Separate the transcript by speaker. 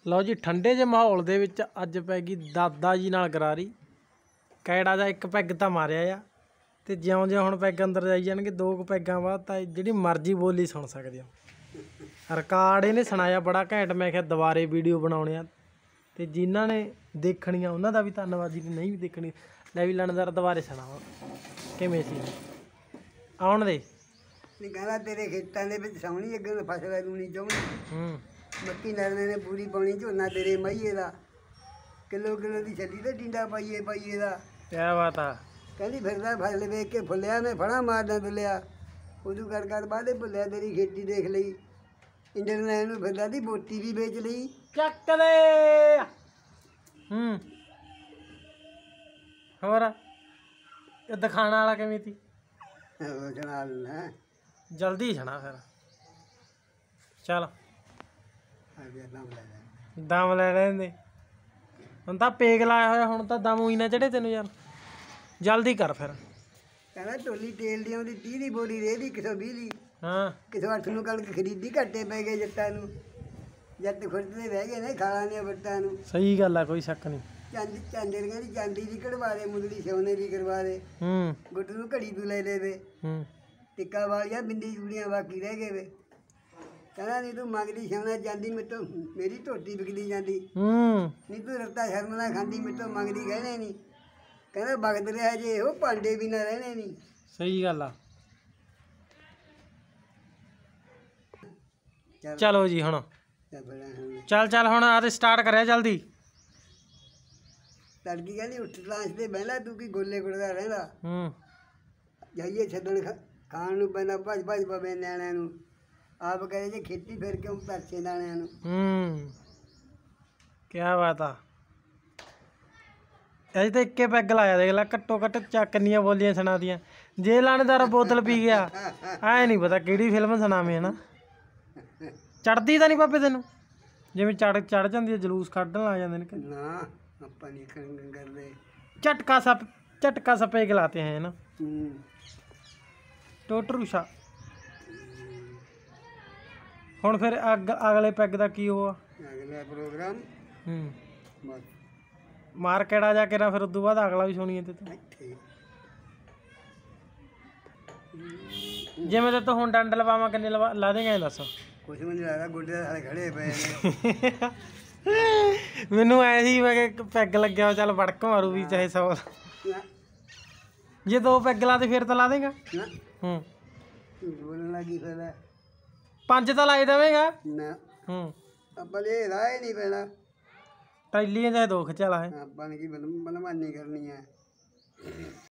Speaker 1: ਲਓ ਜੀ ਠੰਡੇ ਜਿਹੇ ਮਾਹੌਲ ਦੇ ਵਿੱਚ ਅੱਜ ਪੈ ਗਈ ਦਾਦਾ ਜੀ ਨਾਲ ਗਰਾਰੀ। ਕੈੜਾ ਦਾ ਇੱਕ ਪੈਗ ਤਾਂ ਮਾਰਿਆ ਆ ਤੇ ਜਿਉਂ-ਜਿਉਂ ਹੁਣ ਪੈਗ ਅੰਦਰ ਜਾਈ ਜਾਣਗੇ 2 ਪੈਗਾਂ ਬਾਅਦ ਤਾਂ ਜਿਹੜੀ ਮਰਜ਼ੀ ਬੋਲੀ ਸੁਣ ਸਕਦੇ ਹੋ। ਰਿਕਾਰਡ ਇਹਨੇ ਸੁਣਾਇਆ ਬੜਾ ਘੈਂਟ। ਮੈਂ ਕਿਹਾ ਦੁਬਾਰੇ ਵੀਡੀਓ ਬਣਾਉਣੇ ਆ ਤੇ ਜਿਨ੍ਹਾਂ ਨੇ ਦੇਖਣੀਆਂ ਉਹਨਾਂ ਦਾ ਵੀ ਧੰਨਵਾਦ ਜੀ, ਨਹੀਂ ਵੀ ਦੇਖਣੀ ਲੈ ਵੀ ਲਣਦਾਰ ਦੁਬਾਰੇ ਸੁਣਾਓ ਕਿਵੇਂ ਸੀ ਆਉਣ ਦੇ।
Speaker 2: ਨਹੀਂ ਕਹਿੰਦਾ ਤੇਰੇ ਖੇਤਾਂ ਦੇ ਵਿੱਚ ਸੌਣੀ ਅੱਗੇ ਫਸਲ ਲੂਣੀ ਚਾਹੁੰਦੀ ਮੱਕੀ ਨਰਨੇ ਨੇ ਪੂਰੀ ਪਾਉਣੀ ਝੋਨਾ ਤੇਰੇ ਮਈਏ ਦਾ ਕਿਲੋ ਦੀ ਛੱਡੀ ਤੇ ਟਿੰਡਾ ਪਾਈਏ ਦਾ।
Speaker 1: ਕਿਆ ਬਾਤ ਆ।
Speaker 2: ਕਹਿੰਦੀ ਫਿਰਦਾ ਫਸਲ ਵੇਖ ਕੇ ਫੁੱਲਿਆ ਮੈਂ ਫੜਾ ਮਾਰਦਾ ਦੁੱਲਿਆ ਉਦੋਂ ਕਰ ਬਾਅਦੇ ਭੁੱਲਿਆ ਤੇਰੀ ਖੇਤੀ ਦੇਖ ਲਈ ਇੰਜਣ ਲੈਣ ਨੂੰ ਫਿਰਦਾ ਦੀ ਬੋਟੀ ਵੀ ਵੇਚ ਲਈ
Speaker 1: ਚੱਕ ਦੇ। ਹੋਰ ਇਹ ਦਿਖਾਣ ਵਾਲਾ ਕਿਵੇਂ ਤੀ
Speaker 2: ਸੁਣਾ ਲੈਣਾ
Speaker 1: ਜਲਦੀ ਸੁਣਾ ਫਿਰ ਚੱਲ
Speaker 2: ਦਮ ਲੈ ਲੈ
Speaker 1: ਦਮ ਲੈ ਲੈਂਦੇ ਹੁਣ ਤਾਂ ਪੇਗ ਲਾਇਆ ਹੋਇਆ ਹੁਣ ਤਾਂ ਦਮ ਹੀ ਨਾ ਚੜੇ ਤੈਨੂੰ ਯਾਰ ਜਲਦੀ ਕਰ ਫਿਰ।
Speaker 2: ਕਹਿੰਦਾ ਢੋਲੀ ਤੇਲ ਦੀ ਆਉਂਦੀ 30 ਦੀ ਬੋਰੀ ਰੇਹ ਦੀ 120 ਦੀ
Speaker 1: ਹਾਂ
Speaker 2: 108 ਨੂੰ ਕਣਕ ਖਰੀਦੀ ਘਾਟੇ ਪੈ ਗਏ ਜੱਟਾਂ ਨੂੰ ਜੱਟ ਖੁਰਦਦੇ ਰਹਿ ਗਏ ਨੇ ਖਾਲਾਂ ਦੀਆਂ ਵੱਟਾਂ ਨੂੰ।
Speaker 1: ਸਹੀ ਗੱਲ ਆ ਕੋਈ ਸ਼ੱਕ ਨਹੀਂ।
Speaker 2: ਚਾਂਦੀ ਦੀ ਚਾਂਦੀ ਦੀ ਕਢਵਾ ਦੇ ਮੁੰਦਰੀ ਸੋਨੇ ਦੀ ਕਰਵਾ ਦੇ ਗੁੱਟ ਨੂੰ ਘੜੀ ਤੂੰ ਲੈ ਲੈ ਵੇ ਟਿੱਕਾ ਵਾਲੀਆਂ ਬਿੰਦੀ ਚੂੜੀਆਂ ਬਾਕੀ ਰਹਿ ਗਏ ਵੇ। ਕਹਿੰਦਾ ਨਹੀਂ ਤੂੰ ਮੰਗਦੀ ਸੋਨਾ ਜਾਂਦੀ ਮੇਤੋਂ ਮੇਰੀ ਢੋਟੀ ਵਿਕਦੀ ਜਾਂਦੀ ਨਹੀਂ ਤੂੰ ਰੱਤਾ ਸ਼ਰਮ ਨਾਲ ਖਾਂਦੀ ਮੇਤੋਂ ਮੰਗਦੀ ਗਹਿਣੇ ਨਹੀਂ। ਕਹਿੰਦਾ ਵਗਦ ਰਿਹਾ ਜੇ ਉਹ ਭਾਂਡੇ ਵੀ ਨਾ ਰਹਿਣੇ ਨਹੀਂ।
Speaker 1: ਸਹੀ ਗੱਲ ਆ। ਚਲੋ ਜੀ ਹੁਣ ਚੱਲ ਹੁਣ ਆ ਤੇ ਸਟਾਰਟ ਕਰਿਆ ਜਲਦੀ।
Speaker 2: ਤੜਕੀ ਕਹਿੰਦੀ ਉੱਠ ਲਾਂਚ ਤੇ ਬਹਿਲਾ ਤੂੰ ਕੀ ਗੋਲੇ ਗੁੜਦਾ ਰਹਿੰਦਾ ਜਾਈਏ ਛੱਡਣ ਖਾਣ ਨੂੰ ਪੈਂਦਾ ਭੱਜ ਪਵੇ ਨਿਆਣਿਆਂ ਨੂੰ ਆਪ ਕਹੇ ਜੇ ਖੇਤੀ ਫਿਰ ਕਿਉਂ ਪਰਚੇ ਦਾਣਿਆਂ ਨੂੰ।
Speaker 1: ਕਿਆ ਬਾਤ ਆ। ਅਜੇ ਤਾਂ ਇੱਕੇ ਪੈਗ ਲਾਇਆ ਦੇਖ ਲੈ ਘੱਟੋ ਘੱਟ ਕਿੰਨੀਆਂ ਬੋਲੀਆਂ ਸੁਣਾਦੀਆਂ। ਜੇ ਲਾਣੇਦਾਰ ਬੋਤਲ ਪੀ ਗਿਆ ਐ ਨਹੀਂ ਪਤਾ ਕਿਹੜੀ ਫਿਲਮ ਸੁਣਾਵੇਂ ਹਨਾ। ਚੜਦੀ ਤਾਂ ਨਹੀਂ ਬਾਬੇ ਤੈਨੂੰ ਜਿਵੇਂ ਚੜ ਜਾਂਦੀ ਹੈ ਜਲੂਸ ਕੱਢਣ ਲੱਗ ਜਾਂਦੇ ਨੇ।
Speaker 2: ਨਾ ਆਪਾਂ ਨਹੀਂ ਕਰਦੇ
Speaker 1: ਝਟਕਾ सा पैग लाते हैं ना टोटरूशा। ਹੁਣ ਫਿਰ ਅਗਲੇ ਪੈਗ ਦਾ ਕੀ ਹੋਆ
Speaker 2: ਅਗਲਾ ਪ੍ਰੋਗਰਾਮ
Speaker 1: ਮਾਰ ਕਿਹੜਾ ਜਾ ਕੇ ਨਾ ਫਿਰ ਉਦੋਂ ਬਾਅਦ ਅਗਲਾ ਵੀ ਸੁਣੀਏ ਤੇ ਜਿਵੇਂ ਤੇ ਤੂੰ ਹੁਣ ਡੰਡ ਲਵਾਵਾਂ ਕਿੰਨੇ ਲਾ ਦੇਂਗਾ ਇਹ ਦੱਸ।
Speaker 2: ਕੁਛ ਵੀ ਨਹੀਂ ਲੱਗਦਾ ਗੋਡੇ ਨਾਲ ਖੜੇ ਪਏ ਨੇ।
Speaker 1: ਮੈਨੂੰ ਐ ਸੀ ਮੈਂ ਕਿ ਪੈਗ ਲੱਗਿਆ ਚੱਲ ਵੜਕ ਮਾਰੂ ਵੀ ਚਾਹੇ 100 ਜੇ 2 ਪੈਗ ਲਾ ਤੇ ਫਿਰ ਤਾਂ ਲਾ ਦੇਗਾ।
Speaker 2: ਬੋਲਣ ਲੱਗੀ ਫਿਰ
Speaker 1: 5 ਤਾਂ ਲਾਈ ਦੇਵੇਂਗਾ
Speaker 2: ਨਾ ਆਪਾਂ ਇਹ ਰਾਹ ਨਹੀਂ ਪੈਣਾ
Speaker 1: ਟੈਲੀਆਂ ਚਾਹੇ 2 ਖਿਚਾ ਲਾ ਹੈ
Speaker 2: ਆਪਾਂ ਨੇ ਕੀ ਬਨਮਾਨੀ ਕਰਨੀ ਹੈ।